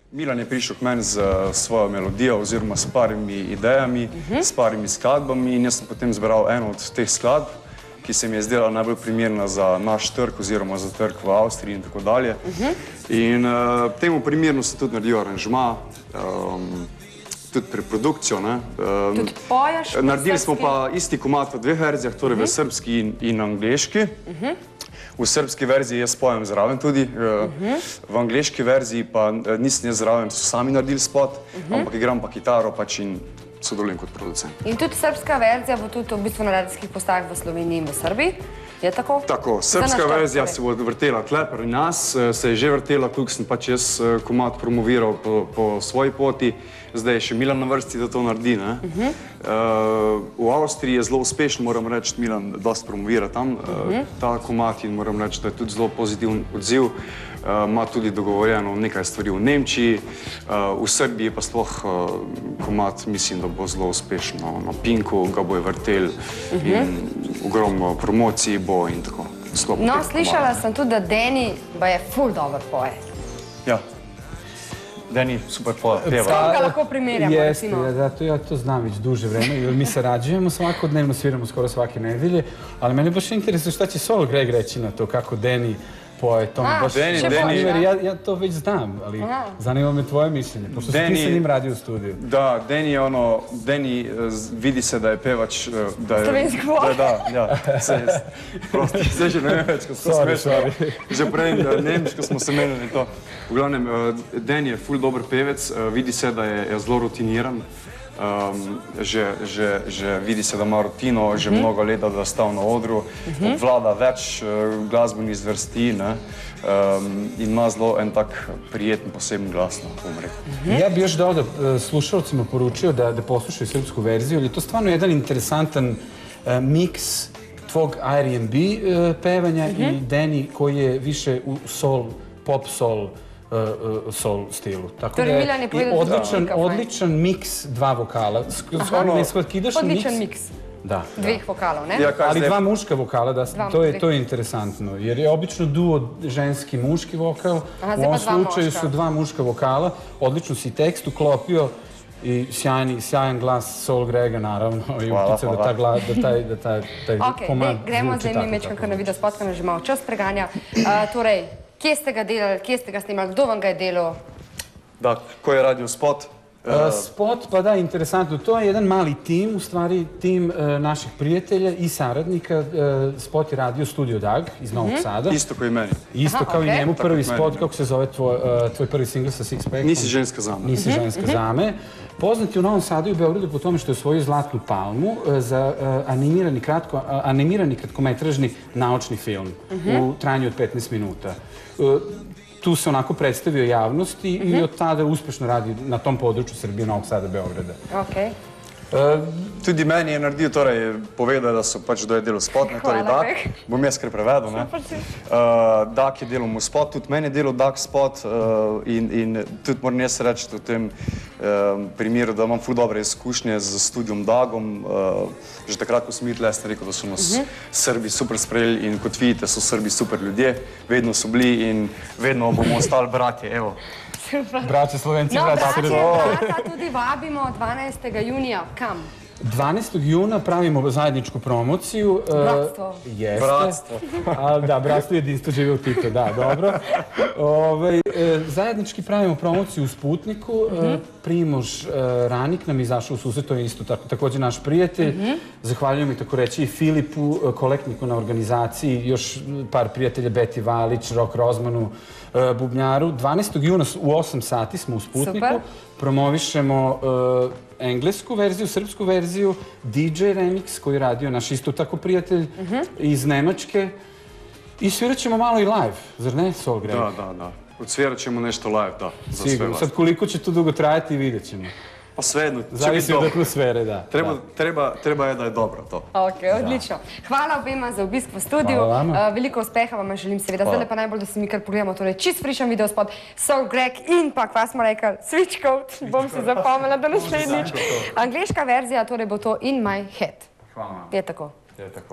Milan je prišel k meni z svojo melodijo oziroma s parimi idejami, s parimi skladbami in jaz sem potem zbral eno od teh skladb, ki se mi je zdela najbolj primerna za naš trg oziroma za trg v Avstriji in tako dalje. In temu primerno sem tudi naredil aranžma, tudi preprodukcijo. Tudi poješ? Naredili smo pa isti komad v dveh verzijah, torej v srbski in angleški. V srbski verziji jaz pojem zraven tudi, v angleški verziji pa nisem jaz zraven, so sami naredili spot, ampak igram pa kitaro pač in sodelujem kot producent. In tudi srbska verzija bo tudi v bistvu na radijskih postajah v Sloveniji in v Srbiji, je tako? Tako, srbska verzija se bo vrtela tle pri nas, se je že vrtela, koliko sem pač jaz komad promoviral po svoji poti, zdaj je še Milan na vrsti, da to naredi. V Avstriji je zelo uspešen, moram reči, Milan dosti promovira tam ta komad in moram reči, da je tudi zelo pozitiven odziv. Ima tudi dogovorjeno nekaj stvari v Nemčiji, v Srbiji pa sploh komad mislim, da bo zelo uspešen. Na Pinku ga bojo vrteli in ogromno promocij bo in tako. No, slišala sem tudi, da Deni pa je ful dobro poje. Ja. Deni super peva. Sam ga lahko primerjamo, recimo. Jeste, ja to znam već duže vreme, jer mi sarađujemo svakodnevno, sviramo skoro svake nedelje, ali mene baš interesuje šta će Sol Greg reći na to, kako Deni poje, to mi baš... Ja to već znam, ali zanima me tvoje mišljenje, pošto si ti sa njim radio u studiju. Da, Deni je ono, Deni vidi se da je pevač... Slovenski poje. Da, ja, prosti, sve že ne vem več, ko smo smešali. Že prej nemško smo se menili to. V glavnem, Deni je ful dober pevec, vidi se da je zelo rutiniran, že vidi se da ima rutino, že mnogo leta da stal na odru, obvlada več glasbenih zvrsti in ima zelo en tak prijeten, poseben glas, bom rekel. Ja bi još da slušalcima poručio da poslušaju srpsku verziju, jer je to stvarno jedan interesantan miks tvog R&B pevanja i Deni koji je više u soul, pop soul stilu. Tako da je odličan miks dva vokala. Odličan miks. Da. Dveh vokalov, ne? Ali dva muška vokala, to je interesantno. Jer je obično duo ženski muški vokal, u ovom slučaju su dva muška vokala, odlično si tekst uklopio i sjajan glas Sol Grega, naravno, i uticao da taj komad zvuči tako. Gremo zdaj mi mečkam, kar na video spotkam, že malo čas preganja. Torej, kje ste ga delali, kje ste ga snimali, kdo vam ga je delal? Da, ko je radio spot? Spot, pa da, interesantno. To je jedan mali tim, u stvari tim naših prijatelja i saradnika. Spot je radio Studio Dag iz Novog Sada. Isto kao i meni. Isto kao i njemu. Prvi spot, kako se zove tvoj prvi singl sa Six Packom? Nisi ženska zame. Nisi ženska zame. Poznat je u Novom Sadu i u Beogradu po tome što je osvojio Zlatnu palmu za animirani kratkometražni naučni film u trajanju od 15 minuta. Tu se onako predstavio javnosti i od tada uspešno radi na tom području Srbije, Novog Sada, Beograda. Okej. Tudi meni je naredil, torej povedal, da so pač da je delal spot, torej Dak, bom jaz kar prevedel, ne? Dak je delal mu spot, tudi meni je delal Dak spot in tudi moram jaz reči v tem primeru, da imam ful dobre izkušnje z studijom Dagom. Že takrat, ko sem videl, sem rekel, da so nas Srbi super sprejeli in kot vidite, so Srbi super ljudje, vedno so bili in vedno bomo ostali bratje, evo. Braće Slovenci, braće Srbi. Tudi vabimo 12. junija. Kam? 12. juna pravimo zajedničku promociju. Bratstvo. Jeste. Bratstvo. Da, bratstvo jedinstvo žive u Tito, da, dobro. Zajednički pravimo promociju u Sputniku. Primož Ranik nam izašao u susret, to je isto također naš prijatelj. Zahvaljujem i tako reći i Filipu Kolekniku na organizaciji, još par prijatelja, Beti Valić, Rok Rozmanu, Bubnjaru. 12. juna u 8 sati smo u Sputniku. Promovišemo englesku verziju, srpsku verziju, DJ Remix koji je radio naš isto tako prijatelj iz Nemačke. I svirat ćemo malo i live, zar ne, Sol Greg? Da. Odsvirat ćemo nešto live, da. Sigurno. Sad koliko će to dugo trajati vidjet ćemo. Pa svejedno. Zavisi od atmosfere, da. Treba je da je dobro to. Ok, odlično. Hvala obema za obisk v studiu. Veliko uspeha vam želim seveda. Zdaj pa najbolj, da se mi kar pogledamo. Torej, čist frišen video spot Sol Greg in pa, kva smo rekli, Switch Code. Bom se zapomnila do naslednjič. Angleška verzija, torej bo to In My Head. Hvala vam. Je tako? Je tako.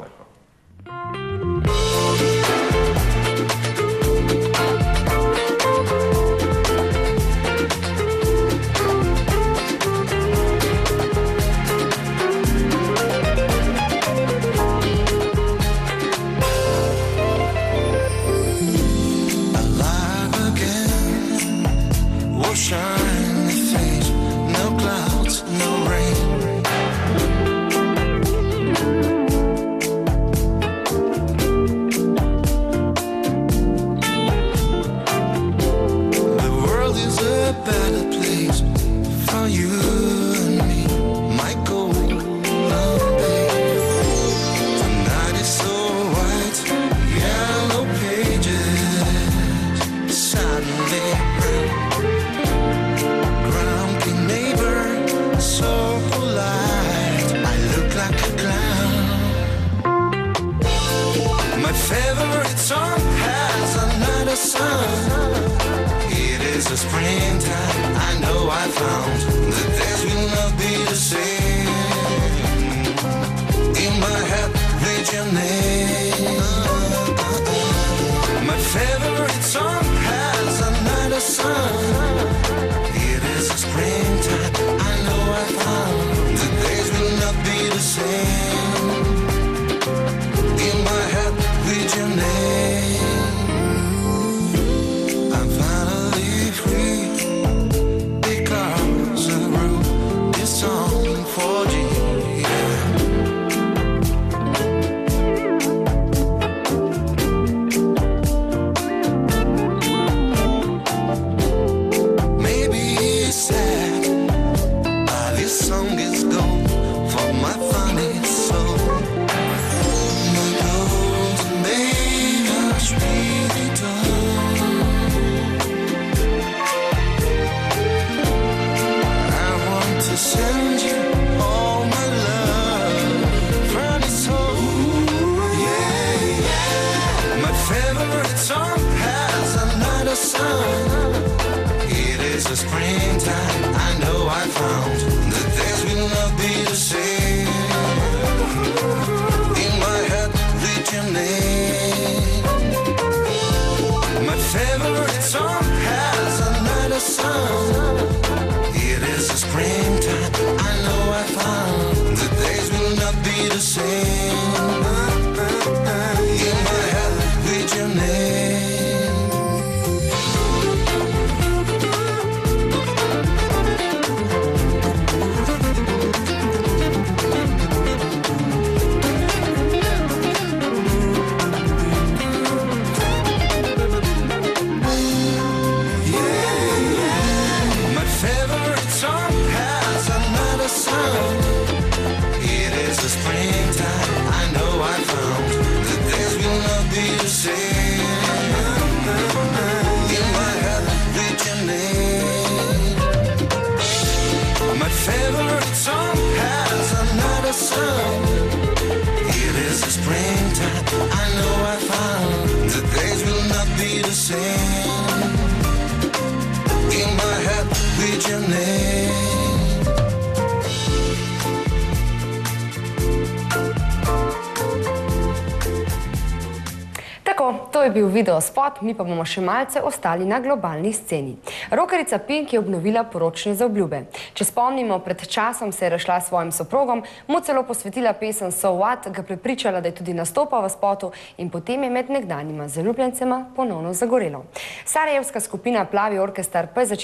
found that days will not be the same. In my head, read your name. My favorite song has another song. It is a springtime, I know I found the days will not be the same. In my head, read your name. I'm finally free because I wrote this song for you. Send you all my love from your soul. Yeah, yeah. My favorite song has another song. It is a springtime, I know I found the days will not be the same. In my head, read your name. My favorite song has another song. It is a springtime, I know I found the days will not be the same. In my head, read your name. It is a springtime, I know I found the days will not be the same. In my head, read your name. My favorite song has another song. It is a springtime, I know I found the days will not be the same. In my head, read your name. To je bil video spot, mi pa bomo še malce ostali na globalni sceni. Rockerica Pink je obnovila poročne zaobljube. Če spomnimo, pred časom se je razšla s svojim soprogom, mu celo posvetila pesem So What, ga prepričala, da je tudi nastopal v spotu in potem je med nekdanjima zaljubljencema ponovno zagorelo. Sarajevska skupina Plavi orkestar pa je začela